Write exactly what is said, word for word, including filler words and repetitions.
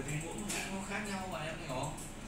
bởi vì mỗi một hãng nó khác nhau, bạn em hiểu không?